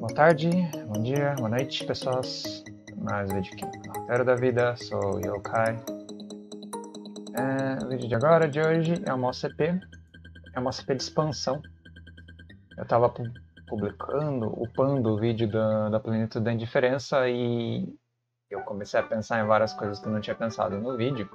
Boa tarde, bom dia, boa noite, pessoas. Mais um vídeo aqui no Roteiro da Vida, sou Yokai. O vídeo de agora, de hoje, é uma OCP. É uma OCP de expansão. Eu estava upando o vídeo da Plenitude da Indiferença e eu comecei a pensar em várias coisas que eu não tinha pensado no vídeo.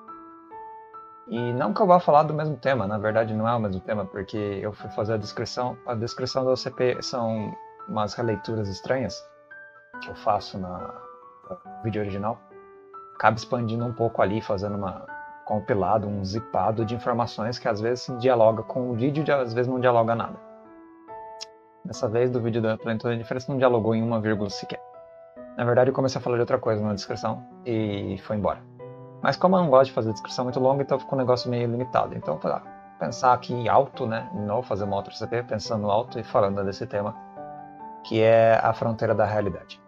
E não que eu vá falar do mesmo tema, na verdade não é o mesmo tema, porque eu fui fazer a descrição da OCP são umas releituras estranhas que eu faço no vídeo original. Acaba expandindo um pouco ali, fazendo um compilado, um zipado de informações que às vezes dialoga com o vídeo e às vezes não dialoga nada. Dessa vez, do vídeo da Plenitude da Indiferença, não dialogou em uma vírgula sequer. Na verdade, eu comecei a falar de outra coisa na descrição e foi embora. Mas como eu não gosto de fazer descrição muito longa, então ficou um negócio meio limitado. Então eu falei, pensar aqui alto, né? Não fazer uma outra CP, pensando alto e falando desse tema, que é a fronteira da realidade.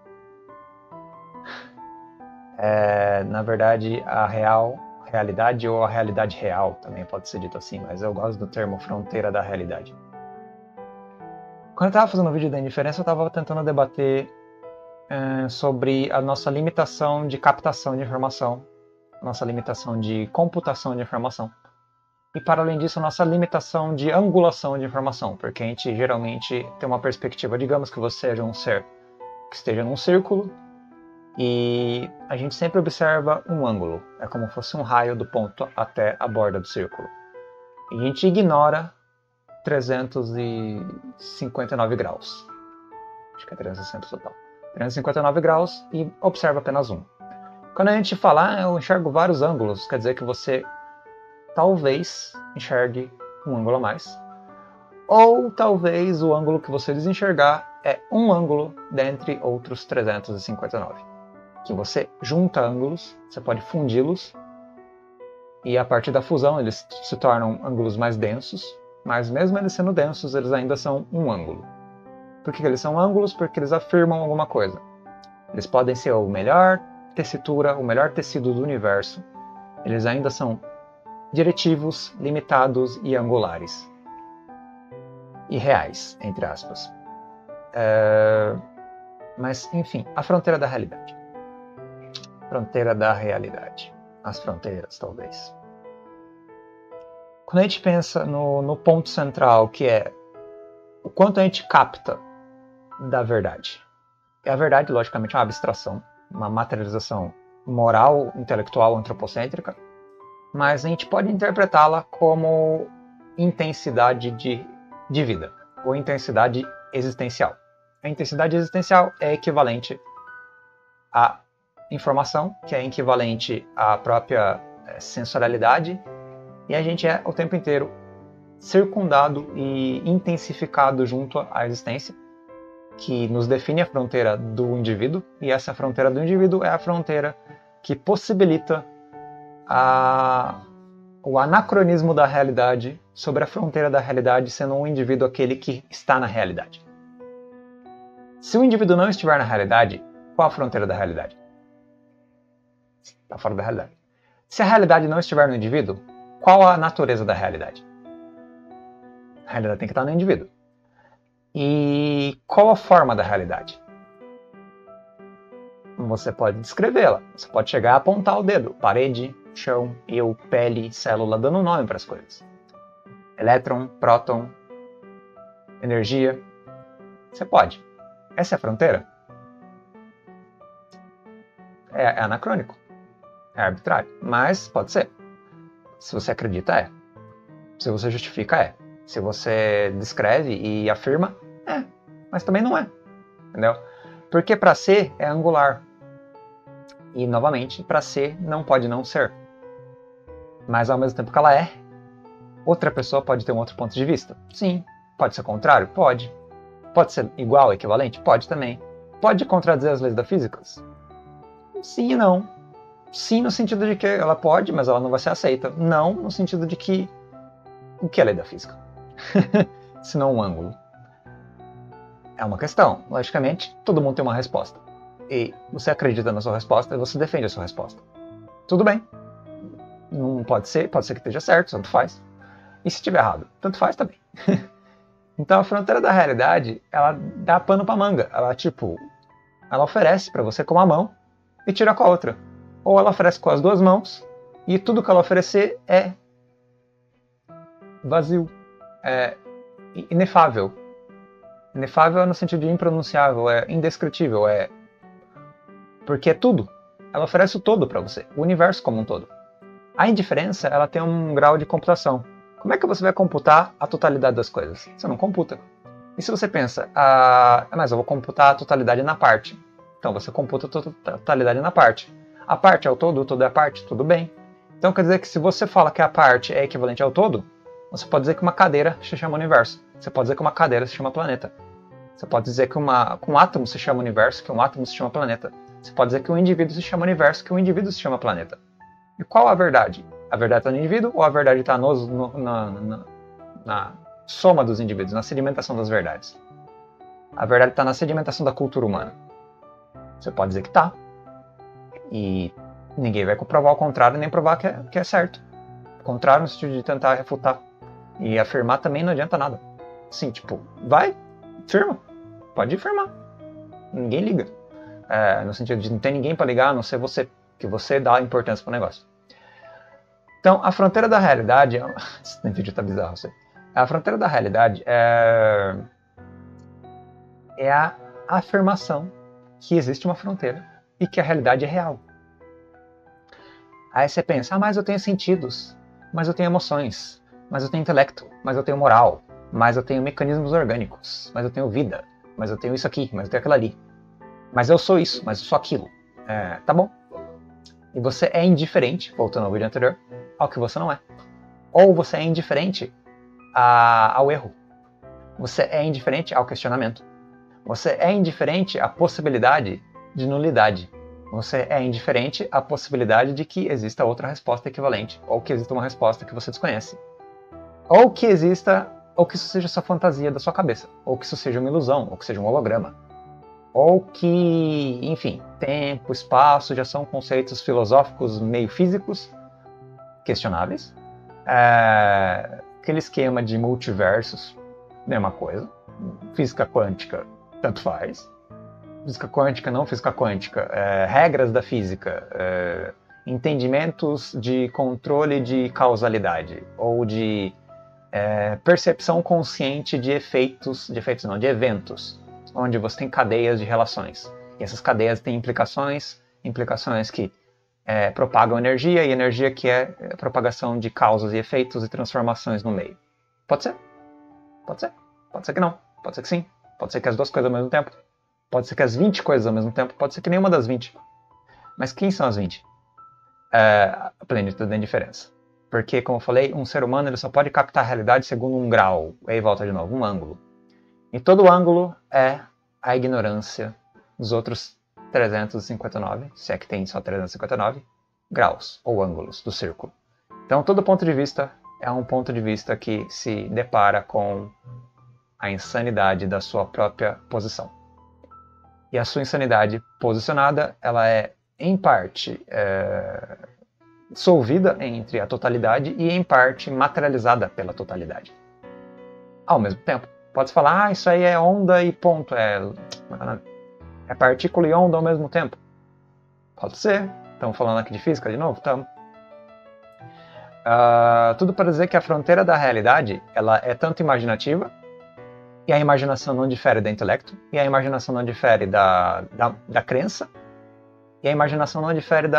Na verdade, a realidade ou a realidade real, também pode ser dito assim, mas eu gosto do termo fronteira da realidade. Quando eu estava fazendo o vídeo da indiferença, eu estava tentando debater sobre a nossa limitação de captação de informação, nossa limitação de computação de informação. E, para além disso, nossa limitação de angulação de informação, porque a gente geralmente tem uma perspectiva, digamos que você seja um ser que esteja num círculo, e a gente sempre observa um ângulo, é como se fosse um raio do ponto até a borda do círculo. E a gente ignora 359 graus. Acho que é 360 total. 359 graus e observa apenas um. Quando a gente fala, eu enxergo vários ângulos, quer dizer que você talvez enxergue um ângulo a mais. Ou talvez o ângulo que você desenxergar é um ângulo dentre outros 359. Que você junta ângulos, você pode fundi-los, e a partir da fusão eles se tornam ângulos mais densos, mas mesmo eles sendo densos, eles ainda são um ângulo. Por que eles são ângulos? Porque eles afirmam alguma coisa. Eles podem ser o melhor tessitura, o melhor tecido do universo. Eles ainda são diretivos, limitados e angulares. E reais, entre aspas. Mas, enfim, a fronteira da realidade. Fronteira da realidade. As fronteiras, talvez. Quando a gente pensa no ponto central, que é o quanto a gente capta da verdade. E a verdade, logicamente, é uma abstração, uma materialização moral, intelectual, antropocêntrica, mas a gente pode interpretá-la como intensidade de vida, ou intensidade existencial. A intensidade existencial é equivalente à informação, que é equivalente à própria sensorialidade, e a gente é o tempo inteiro circundado e intensificado junto à existência, que nos define a fronteira do indivíduo, e essa fronteira do indivíduo é a fronteira que possibilita o anacronismo da realidade sobre a fronteira da realidade, sendo um indivíduo aquele que está na realidade. Se o indivíduo não estiver na realidade, qual a fronteira da realidade? Está fora da realidade. Se a realidade não estiver no indivíduo, qual a natureza da realidade? A realidade tem que estar no indivíduo. E qual a forma da realidade? Você pode descrevê-la. Você pode chegar a apontar o dedo. Parede, chão, eu, pele, célula, dando nome para as coisas. Elétron, próton, energia. Você pode. Essa é a fronteira? É anacrônico. É arbitrário. Mas pode ser. Se você acredita, é. Se você justifica, é. Se você descreve e afirma, é. Mas também não é. Entendeu? Porque para ser é angular. E, novamente, para ser não pode não ser. Mas, ao mesmo tempo que ela é, outra pessoa pode ter um outro ponto de vista? Sim. Pode ser contrário? Pode. Pode ser igual, equivalente? Pode também. Pode contradizer as leis da física? Sim e não. Sim, no sentido de que ela pode, mas ela não vai ser aceita. Não, no sentido de que... O que é a lei da física? Se não um ângulo. É uma questão. Logicamente, todo mundo tem uma resposta. E você acredita na sua resposta e você defende a sua resposta. Tudo bem. Não pode ser que esteja certo, tanto faz. E se estiver errado, tanto faz também. Então a fronteira da realidade, ela dá pano pra manga. Ela oferece para você com uma mão e tira com a outra. Ou ela oferece com as duas mãos e tudo que ela oferecer é vazio, é inefável. Inefável no sentido de impronunciável, é indescritível, porque é tudo. Ela oferece o todo para você, o universo como um todo. A indiferença, ela tem um grau de computação. Como é que você vai computar a totalidade das coisas? Você não computa. E se você pensa, mas eu vou computar a totalidade na parte. Então você computa a totalidade na parte. A parte é o todo é a parte, tudo bem. Então quer dizer que se você fala que a parte é equivalente ao todo, você pode dizer que uma cadeira se chama universo. Você pode dizer que uma cadeira se chama planeta. Você pode dizer que um átomo se chama universo, que um átomo se chama planeta. Você pode dizer que um indivíduo se chama universo, que um indivíduo se chama planeta. E qual a verdade? A verdade está no indivíduo ou a verdade está na soma dos indivíduos, na sedimentação das verdades? A verdade está na sedimentação da cultura humana. Você pode dizer que está. E ninguém vai comprovar o contrário nem provar que é certo. O contrário no sentido de tentar refutar. E afirmar também não adianta nada. Sim, vai, firma. Pode firmar. Ninguém liga. No sentido de não ter ninguém para ligar, a não ser você. Que você dá importância para o negócio. Então, a fronteira da realidade... Esse vídeo tá bizarro, sei. A fronteira da realidade é a afirmação que existe uma fronteira e que a realidade é real. Aí você pensa, mas eu tenho sentidos, mas eu tenho emoções, mas eu tenho intelecto, mas eu tenho moral, mas eu tenho mecanismos orgânicos, mas eu tenho vida, mas eu tenho isso aqui, mas eu tenho aquilo ali. Mas eu sou isso, mas eu sou aquilo. Tá bom. E você é indiferente, voltando ao vídeo anterior, ao que você não é. Ou você é indiferente ao erro. Você é indiferente ao questionamento. Você é indiferente à possibilidade de nulidade. Você é indiferente à possibilidade de que exista outra resposta equivalente, ou que exista uma resposta que você desconhece. Ou que isso seja só fantasia da sua cabeça, ou que isso seja uma ilusão, ou que seja um holograma. Ou que, enfim, tempo, espaço já são conceitos filosóficos meio físicos, questionáveis. Aquele esquema de multiversos, mesma coisa. Física quântica, tanto faz. Física quântica, não física quântica. Regras da física. Entendimentos de controle de causalidade. Ou de percepção consciente de de eventos. Onde você tem cadeias de relações. E essas cadeias têm implicações que propagam energia, e energia que é propagação de causas e efeitos e transformações no meio. Pode ser? Pode ser. Pode ser que não. Pode ser que sim. Pode ser que as duas coisas ao mesmo tempo. Pode ser que as 20 coisas ao mesmo tempo. Pode ser que nenhuma das 20. Mas quem são as 20? A plenitude da indiferença. Porque, como eu falei, um ser humano ele só pode captar a realidade segundo um grau. Aí volta de novo, um ângulo. E todo ângulo é a ignorância dos outros 359, se é que tem só 359, graus ou ângulos do círculo. Então todo ponto de vista é um ponto de vista que se depara com a insanidade da sua própria posição. E a sua insanidade posicionada, ela é, em parte, dissolvida entre a totalidade e, em parte, materializada pela totalidade. Ao mesmo tempo. Pode falar, isso aí é onda e ponto. É partícula e onda ao mesmo tempo. Pode ser. Estamos falando aqui de física de novo? Estamos. Tudo para dizer que a fronteira da realidade ela é tanto imaginativa, e a imaginação não difere do intelecto, e a imaginação não difere da crença, e a imaginação não difere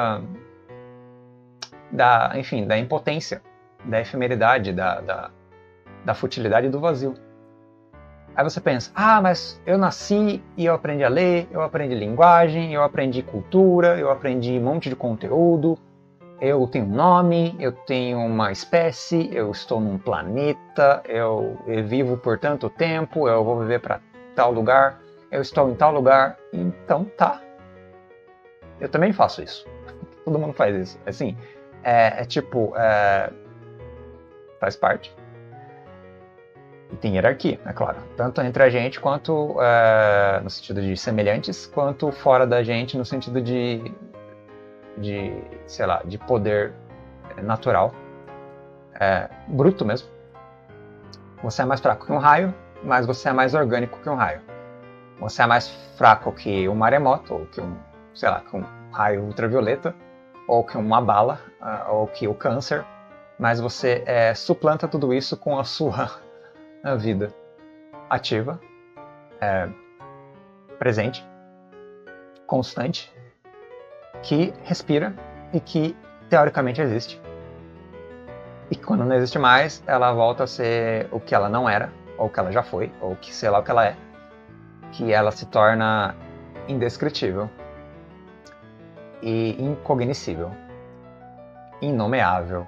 enfim, da impotência, da efemeridade, da futilidade e do vazio. Aí você pensa, mas eu nasci e eu aprendi a ler, eu aprendi linguagem, eu aprendi cultura, eu aprendi um monte de conteúdo, eu tenho um nome, eu tenho uma espécie, eu estou num planeta, eu vivo por tanto tempo, eu vou viver para tal lugar, eu estou em tal lugar, então tá. Eu também faço isso. Todo mundo faz isso. Assim, faz parte. E tem hierarquia, é claro. Tanto entre a gente, quanto no sentido de semelhantes, quanto fora da gente, no sentido de poder natural. Bruto mesmo. Você é mais fraco que um raio, mas você é mais orgânico que um raio. Você é mais fraco que um maremoto, ou que sei lá, que um raio ultravioleta, ou que uma bala, ou que o câncer, mas você suplanta tudo isso com a sua vida ativa, presente, constante, que respira e que teoricamente existe. E quando não existe mais, ela volta a ser o que ela não era, ou o que ela já foi, ou que sei lá o que ela é, que ela se torna indescritível e incognoscível, inomeável,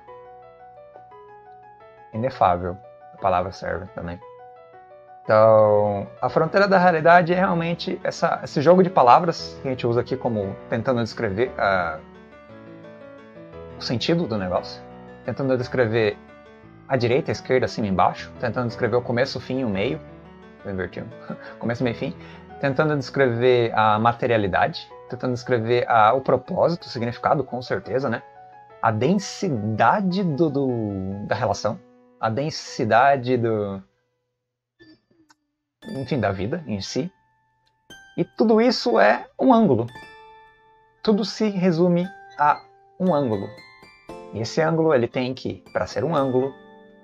inefável, a palavra serve também. Então, a fronteira da realidade é realmente esse jogo de palavras que a gente usa aqui como tentando descrever o sentido do negócio, tentando descrever a direita, a esquerda, acima e embaixo, tentando descrever o começo, o fim e o meio, invertindo, começo, meio e fim, tentando descrever a materialidade, tentando descrever o propósito, o significado, com certeza, né? A densidade da relação, a densidade enfim, da vida em si. E tudo isso é um ângulo. Tudo se resume a um ângulo. E esse ângulo, ele tem que, para ser um ângulo,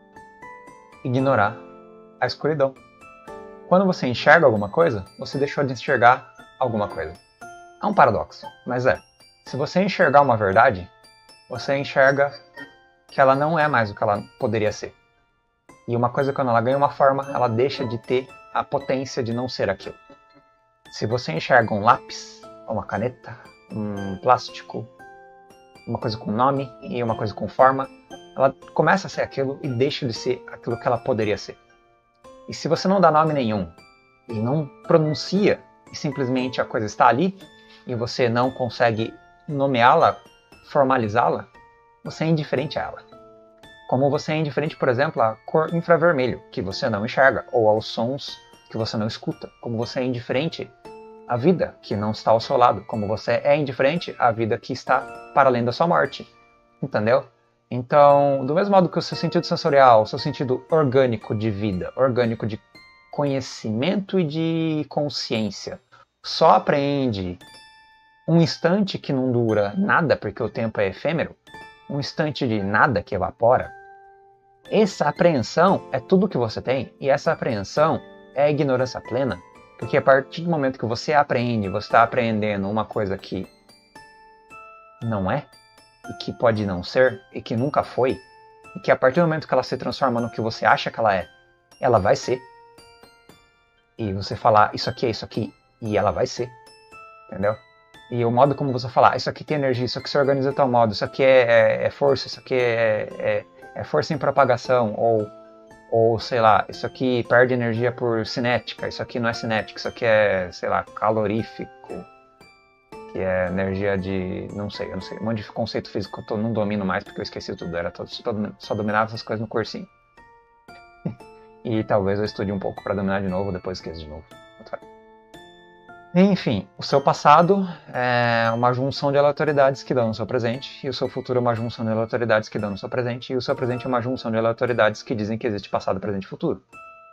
ignorar a escuridão. Quando você enxerga alguma coisa, você deixou de enxergar alguma coisa. É um paradoxo, mas se você enxergar uma verdade, você enxerga que ela não é mais o que ela poderia ser. E uma coisa, quando ela ganha uma forma, ela deixa de ter a potência de não ser aquilo. Se você enxerga um lápis, uma caneta, um plástico, uma coisa com nome e uma coisa com forma, ela começa a ser aquilo e deixa de ser aquilo que ela poderia ser. E se você não dá nome nenhum e não pronuncia e simplesmente a coisa está ali e você não consegue nomeá-la, formalizá-la, você é indiferente a ela. Como você é indiferente, por exemplo, à cor infravermelho, que você não enxerga, ou aos sons que você não escuta. Como você é indiferente à vida que não está ao seu lado. Como você é indiferente à vida que está para além da sua morte. Entendeu? Então, do mesmo modo que o seu sentido sensorial, o seu sentido orgânico de vida, orgânico de conhecimento e de consciência, só apreende um instante que não dura nada, porque o tempo é efêmero, um instante de nada que evapora, essa apreensão é tudo que você tem, e essa apreensão é a ignorância plena, porque a partir do momento que você apreende, você está apreendendo uma coisa que não é, e que pode não ser, e que nunca foi, e que a partir do momento que ela se transforma no que você acha que ela é, ela vai ser. E você falar, isso aqui é isso aqui, e ela vai ser, entendeu? E o modo como você falar, isso aqui tem energia, isso aqui se organiza de tal modo, isso aqui é força, isso aqui é força em propagação, ou sei lá, isso aqui perde energia por cinética, isso aqui não é cinética, isso aqui é, sei lá, calorífico, que é energia de, eu não sei, um monte de conceito físico que eu não domino mais porque eu esqueci tudo, só dominava essas coisas no cursinho. E talvez eu estude um pouco para dominar de novo, depois esqueço de novo. Enfim, o seu passado é uma junção de aleatoriedades que dão no seu presente, e o seu futuro é uma junção de aleatoriedades que dão no seu presente, e o seu presente é uma junção de aleatoriedades que dizem que existe passado, presente e futuro.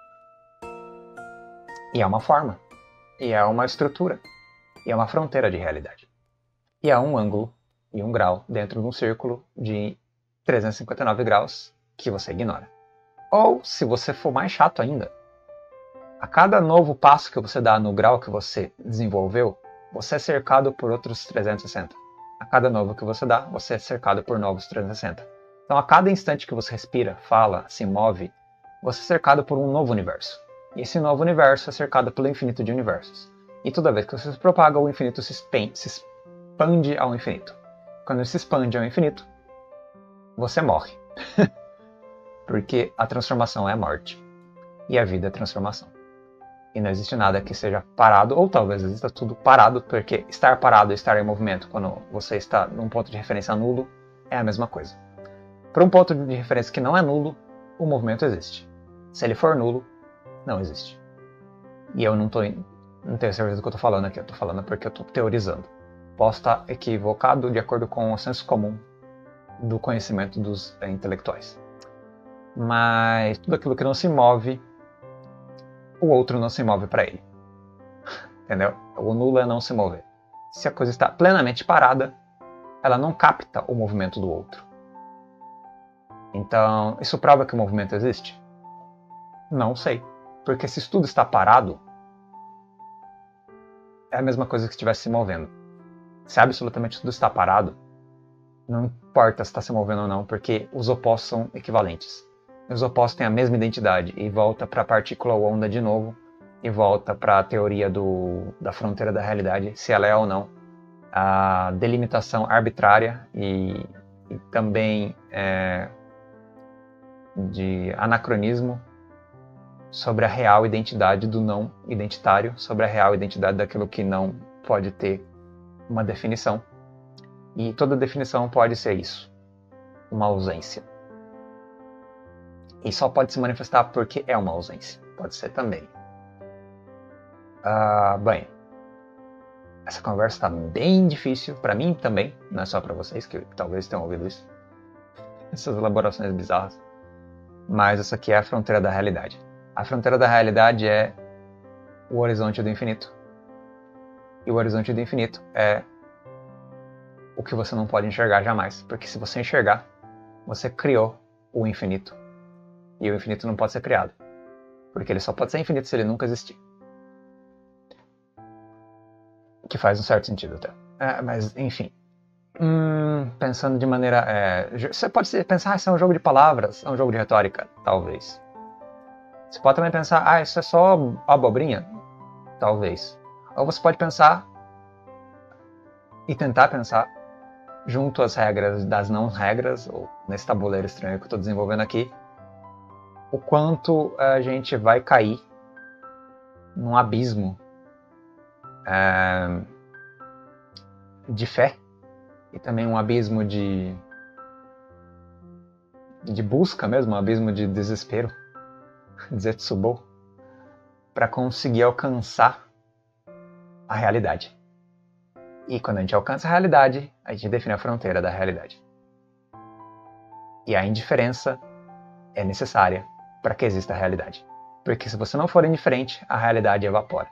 E é uma forma, e é uma estrutura, e é uma fronteira de realidade. E é um ângulo e um grau dentro de um círculo de 359 graus que você ignora. Ou, se você for mais chato ainda, a cada novo passo que você dá no grau que você desenvolveu, você é cercado por outros 360. A cada novo que você dá, você é cercado por novos 360. Então, a cada instante que você respira, fala, se move, você é cercado por um novo universo. E esse novo universo é cercado pelo infinito de universos. E toda vez que você se propaga, o infinito se expande ao infinito. Quando ele se expande ao infinito, você morre. Porque a transformação é a morte. E a vida é transformação. E não existe nada que seja parado, ou talvez exista tudo parado, porque estar parado e estar em movimento quando você está num ponto de referência nulo é a mesma coisa. Para um ponto de referência que não é nulo, o movimento existe. Se ele for nulo, não existe. E eu não tenho certeza do que eu estou falando aqui, eu estou falando porque eu estou teorizando. Posso estar equivocado de acordo com o senso comum do conhecimento dos intelectuais. Mas tudo aquilo que não se move o outro não se move para ele. Entendeu? O nulo é não se mover. Se a coisa está plenamente parada, ela não capta o movimento do outro. Então, isso prova que o movimento existe? Não sei. Porque se tudo está parado, é a mesma coisa que se estivesse se movendo. Se absolutamente tudo está parado, não importa se está se movendo ou não, porque os opostos são equivalentes. Os opostos têm a mesma identidade e volta para a partícula onda de novo e volta para a teoria da fronteira da realidade, se ela é ou não a delimitação arbitrária e também de anacronismo sobre a real identidade do não identitário, sobre a real identidade daquilo que não pode ter uma definição. E toda definição pode ser isso, uma ausência. E só pode se manifestar porque é uma ausência. Pode ser também. Bem, essa conversa está bem difícil, para mim também, não é só para vocês, que talvez tenham ouvido isso. Essas elaborações bizarras. Mas essa aqui é a fronteira da realidade. A fronteira da realidade é o horizonte do infinito. E o horizonte do infinito é o que você não pode enxergar jamais. Porque se você enxergar, você criou o infinito. E o infinito não pode ser criado. Porque ele só pode ser infinito se ele nunca existir. Que faz um certo sentido até. Mas, enfim. Pensando de maneira... você pode pensar, isso é um jogo de palavras, é um jogo de retórica. Talvez. Você pode também pensar, isso é só abobrinha? Talvez. Ou você pode pensar e tentar pensar junto às regras das não regras, ou nesse tabuleiro estranho que eu estou desenvolvendo aqui, o quanto a gente vai cair num abismo de fé e também um abismo de busca mesmo, um abismo de desespero, Zetsubo, para conseguir alcançar a realidade. E quando a gente alcança a realidade, a gente define a fronteira da realidade. E a indiferença é necessária para que exista a realidade. Porque se você não for indiferente, a realidade evapora.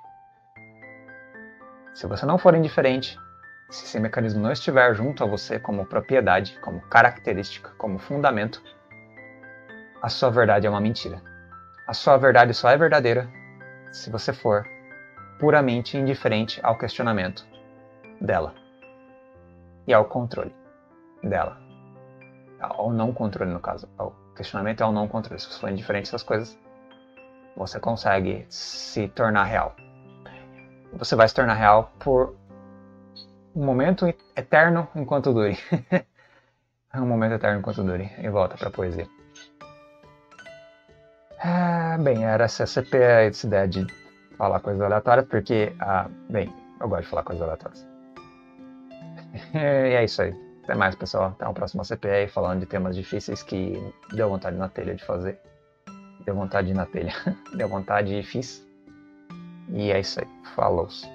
Se você não for indiferente, se esse mecanismo não estiver junto a você como propriedade, como característica, como fundamento, a sua verdade é uma mentira. A sua verdade só é verdadeira se você for puramente indiferente ao questionamento dela e ao controle dela. Ao não controle, no caso. O questionamento é ao não controle. Se você for indiferente a essas coisas, você consegue se tornar real. Você vai se tornar real por um momento eterno enquanto dure. Um momento eterno enquanto dure. E volta para a poesia. Bem, era essa CP, essa ideia de falar coisas aleatórias, porque, eu gosto de falar coisas aleatórias. E é isso aí. Até mais, pessoal. Até uma próxima CP aí, falando de temas difíceis que deu vontade na telha de fazer. Deu vontade de ir na telha. Deu vontade e fiz. E é isso aí. Falou.